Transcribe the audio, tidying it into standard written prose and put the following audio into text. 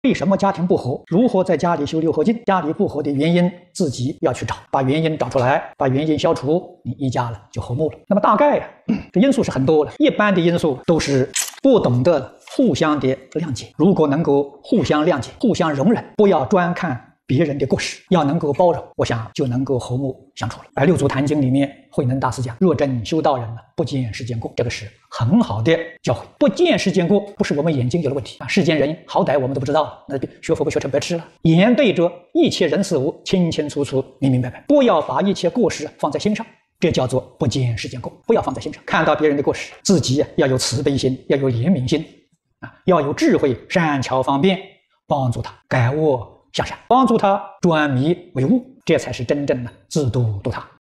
为什么家庭不和？如何在家里修六合敬？家里不和的原因自己要去找，把原因找出来，把原因消除，你一家了就和睦了。那么大概这因素是很多的，一般的因素都是不懂得互相的谅解。如果能够互相谅解、互相容忍，不要专看别人的过失，要能够包容，我想就能够和睦相处了。而六祖坛经里面，慧能大师讲：若真修道人呢，不见世间过，这个是很好的教诲。不见世间过，不是我们眼睛有了问题啊，世间人好歹我们都不知道，那学佛不学成白痴了。眼对着一切人事物，清清楚楚、明明白白，不要把一切过失放在心上。这叫做不见世间过，不要放在心上。看到别人的过失，自己要有慈悲心，要有怜悯心啊，要有智慧，善巧方便，帮助他改恶向善，帮助他转迷为悟，这才是真正的自度度他。